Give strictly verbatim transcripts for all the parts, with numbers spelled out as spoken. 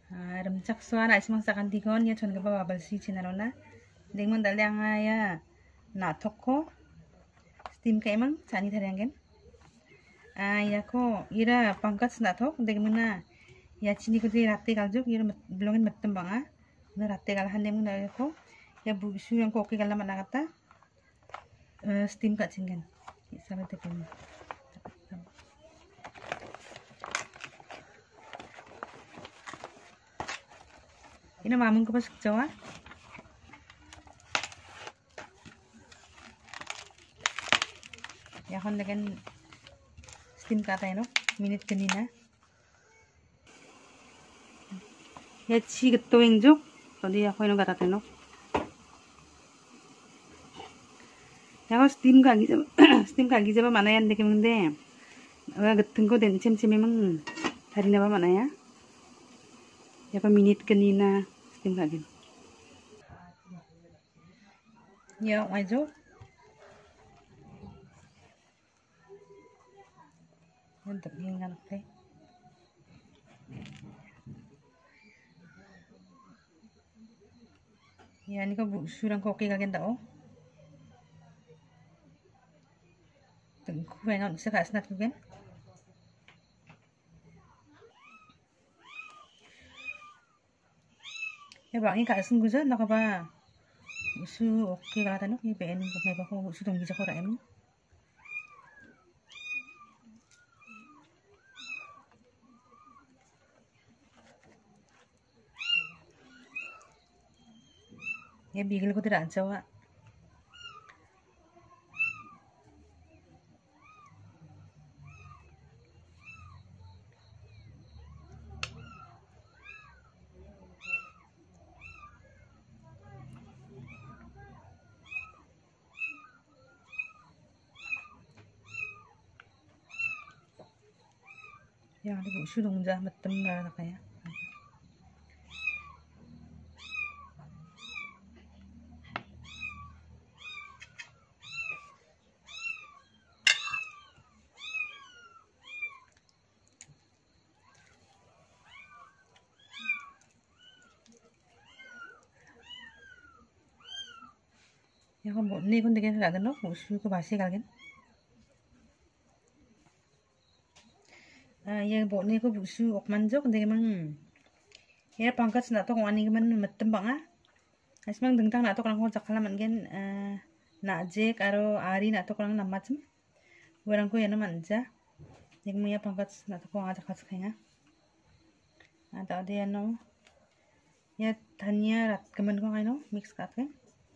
름짝 수아나 아시망 싸간 디건 야 전가 봐 바발시 지나로나 댕문 달량아야 나토코 steam ka emang cani tarianggen ah ya ko ira pangkat snatok degmana ya cini ko ratte galjuk ira blongin mattem banga na ratte gal hande mun ya ko ya busu yang ko ke gal mana kata steam ka cingen sama tekan ini mamun ko pas jawa ya kan dengan steam kata no minit kanina ya ci getto engjuk tadi aku ino kata no ya ko steam ka giza steam ka giza ba mana yan deke mende wa geteng ko den cem cem memang hari na ba mana ya ya pa minit kanina steam ka gin ya ajo untuk ingat teh ya ini kok surang koki kagen tau tengku pengen bisa kasih nat kan ya bang ini kasih guza nak apa su oke kalau tanuk ini pengen pakai pakai su tunggu bisa korek em ya bigil ko tidak jawa ya ada bu su dong jah matem lah kayak ya kan buat nih kan dengan tidak kenal musuh ke basi kalian ah yang buat nih ko musuh ok manjok dengan mang ya pangkat nak tong wani man matem bang ah asmang dengtang nak tong orang jakala man gen nak je karo ari nak tong orang nama cem orang ko ya nama anja yang punya pangkat nak tong orang jakat kayaknya ada dia no ya tanya rat kemen ko kaino mix kat kan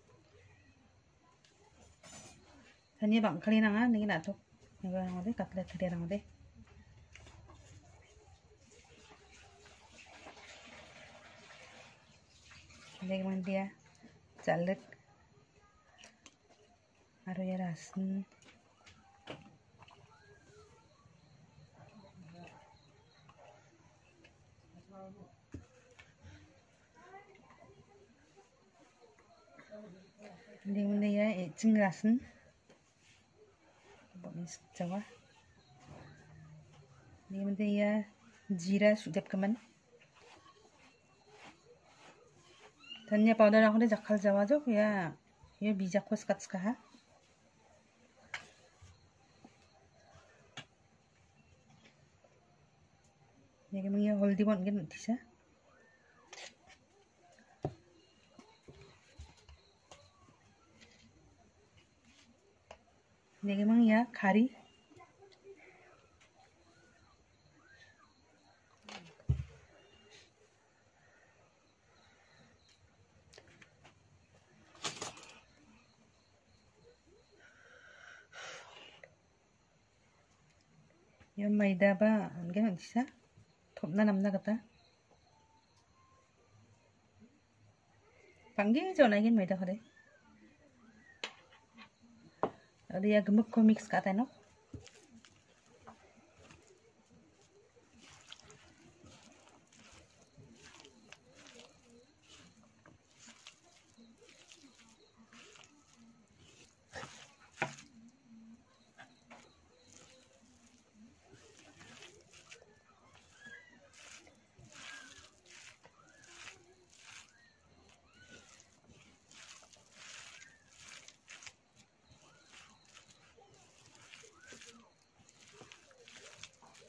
tanya bang kali nanga nih nak tuh yang orang ada katlet dia orang ada ada yang dia caleg aru ya rasen ada yang dia ecing rasen Jawa ini mende ya jira sudah kemen tanya powder aku deh jakal Jawa jok ya ya bijak kos kat sekah ya kemang ya holdi bon gen tisa ini kemang ya kari ya maida ba gen tisa thopna namna kata panggil jo lagi maida kare ada ya gemuk ko mix kata no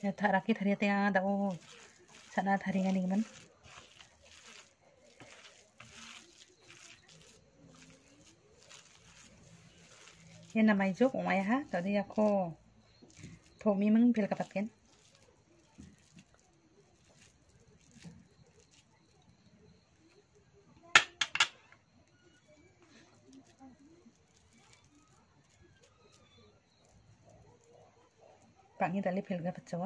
Ya tak rakit hari tengah ada oh sana hari ngani man. Yan na may joke umay ha tadi ako thomi mang pil kapatken. Pangi tali pil kapat jawa.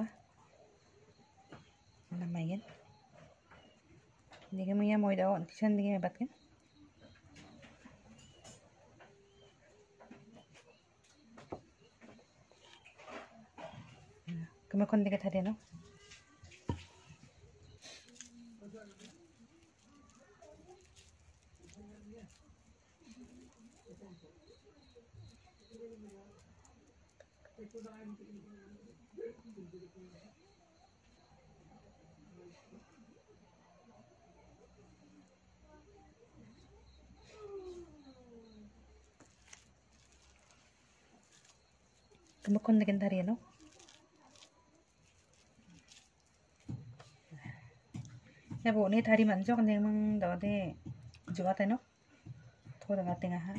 Namayin. Hindi ka mga mo daw kisan hindi ka batken. Kumakon di ka tadi no. Kumakon di ka tadi no. Ya bu ni tadi manjok ni mang daw de juga teno. Thoda ngate nga ha.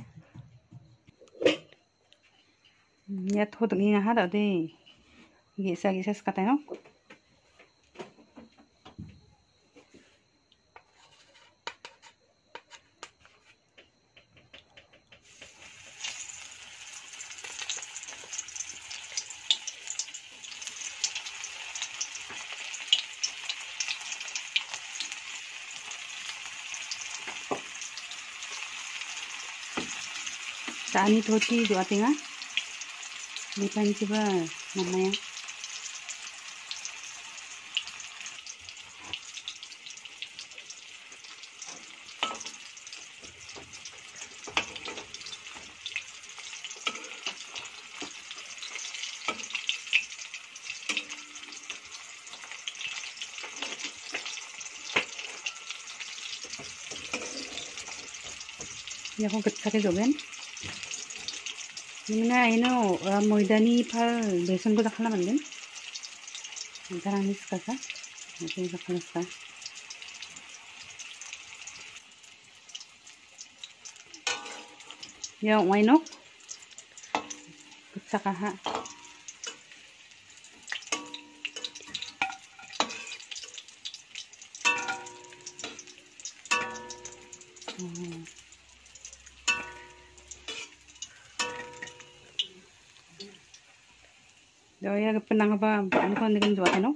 Ya thoda nga ha daw de gisa gisa skata no. Tani thoti jo atinga lipan coba namanya ya kok kecake joben. Ini ino moidani pal beson ko dakhala man din. Darang mis ka sa. Ito yung dakhala sa. Yung waino. Kutsaka ha. Hmm. Daya penang ba ano ko naging duwa no?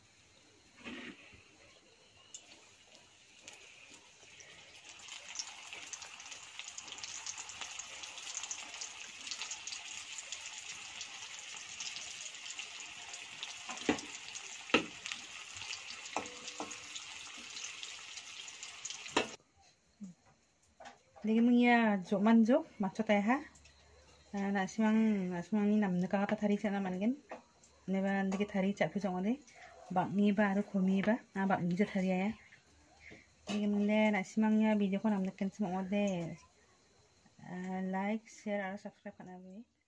Lagi mengya jok manjok macot ya ha. Nah, simang simang ni nam neka kata thari cak naman gen. Neba dikit thari cak pujang ode. Bang ni ba aru komi ba. Ah bang ni thari ya. Lagi mende nak simangnya video ko nam neken semua ode. Like, share, aru subscribe kan abe.